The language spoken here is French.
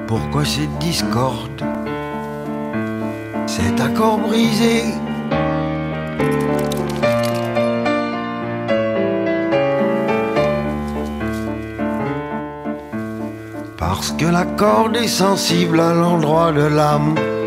Pourquoi cette discorde, cet accord brisé? Parce que la corde est sensible à l'endroit de l'âme